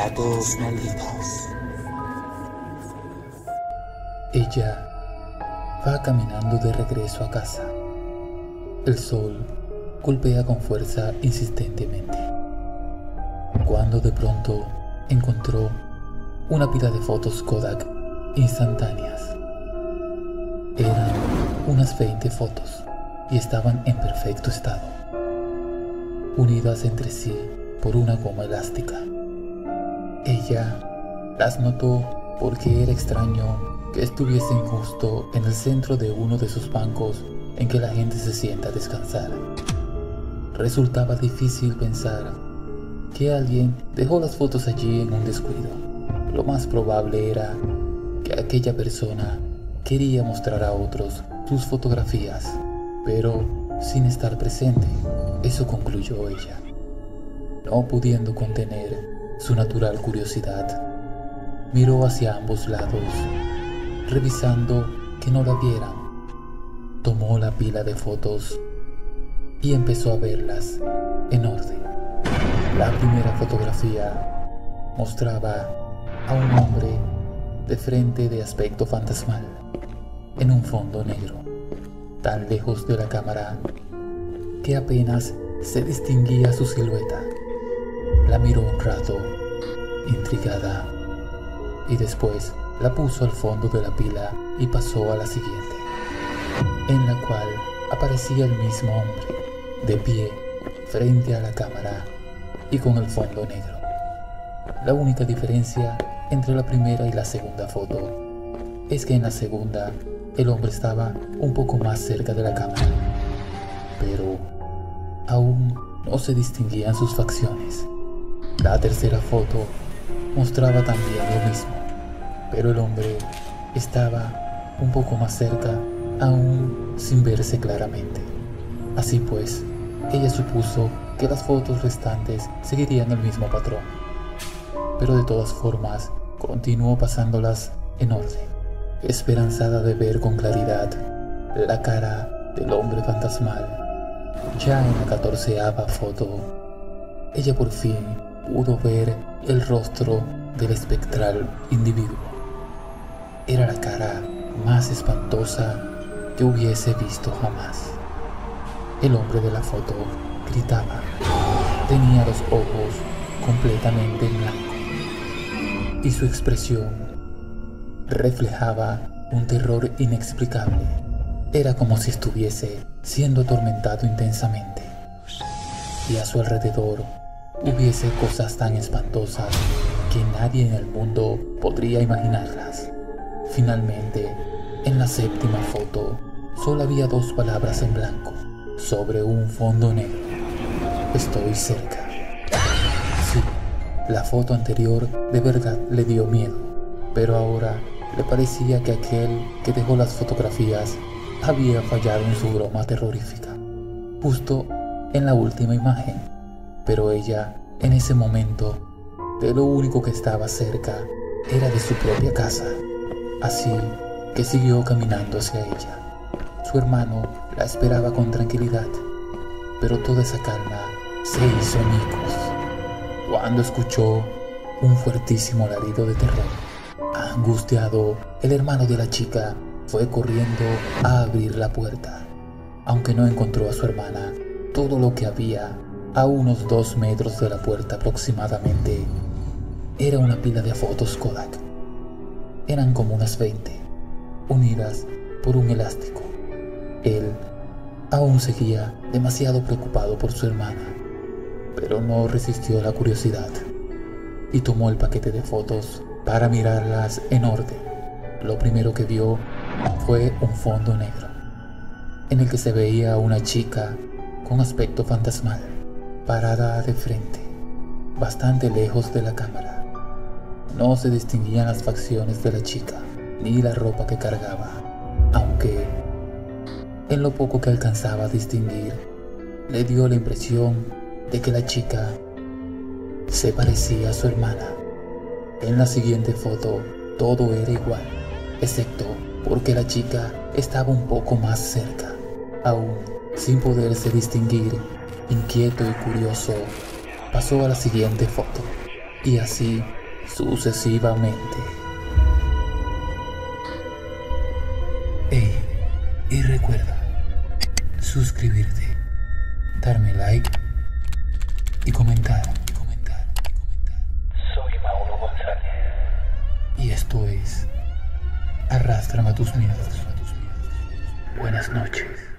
Relatos Malditos. Ella va caminando de regreso a casa. El sol golpea con fuerza insistentemente, cuando de pronto encontró una pila de fotos Kodak instantáneas. Eran unas 20 fotos y estaban en perfecto estado, unidas entre sí por una goma elástica. Ella las notó porque era extraño que estuviesen justo en el centro de uno de esos bancos en que la gente se sienta a descansar. Resultaba difícil pensar que alguien dejó las fotos allí en un descuido. Lo más probable era que aquella persona quería mostrar a otros sus fotografías, pero sin estar presente. Eso concluyó ella, no pudiendo contener su natural curiosidad. Miró hacia ambos lados, revisando que no la vieran. Tomó la pila de fotos y empezó a verlas en orden. La primera fotografía mostraba a un hombre de frente, de aspecto fantasmal, en un fondo negro, tan lejos de la cámara que apenas se distinguía su silueta. La miró un rato, intrigada, y después la puso al fondo de la pila y pasó a la siguiente, en la cual aparecía el mismo hombre, de pie, frente a la cámara y con el fondo negro. La única diferencia entre la primera y la segunda foto es que en la segunda el hombre estaba un poco más cerca de la cámara, pero aún no se distinguían sus facciones. La tercera foto mostraba también lo mismo, pero el hombre estaba un poco más cerca, aún sin verse claramente. Así pues, ella supuso que las fotos restantes seguirían el mismo patrón, pero de todas formas continuó pasándolas en orden, esperanzada de ver con claridad la cara del hombre fantasmal. Ya en la 14ª foto, ella por fin pudo ver el rostro del espectral individuo. Era la cara más espantosa que hubiese visto jamás. El hombre de la foto gritaba. Tenía los ojos completamente en blanco y su expresión reflejaba un terror inexplicable. Era como si estuviese siendo atormentado intensamente, y a su alrededor hubiese cosas tan espantosas que nadie en el mundo podría imaginarlas. Finalmente, en la 7ª foto, solo había 2 palabras en blanco sobre un fondo negro: estoy cerca. Sí, la foto anterior de verdad le dio miedo, pero ahora le parecía que aquel que dejó las fotografías había fallado en su broma terrorífica, justo en la última imagen. Pero ella, en ese momento, de lo único que estaba cerca era de su propia casa, así que siguió caminando hacia ella. Su hermano la esperaba con tranquilidad, pero toda esa calma se hizo añicos cuando escuchó un fuertísimo alarido de terror. Angustiado, el hermano de la chica fue corriendo a abrir la puerta. Aunque no encontró a su hermana, todo lo que había a unos 2 metros de la puerta aproximadamente era una pila de fotos Kodak. Eran como unas 20, unidas por un elástico. Él aún seguía demasiado preocupado por su hermana, pero no resistió la curiosidad y tomó el paquete de fotos para mirarlas en orden. Lo primero que vio fue un fondo negro, en el que se veía una chica con aspecto fantasmal, parada de frente, bastante lejos de la cámara. No se distinguían las facciones de la chica, ni la ropa que cargaba, aunque en lo poco que alcanzaba a distinguir, le dio la impresión de que la chica se parecía a su hermana. En la siguiente foto, todo era igual, excepto porque la chica estaba un poco más cerca. Aún sin poderse distinguir, inquieto y curioso, pasó a la siguiente foto. Y así sucesivamente. Y recuerda suscribirte, darme like y comentar. Soy Mauro González. Y esto es Arrástrame a tus miedos. Buenas noches.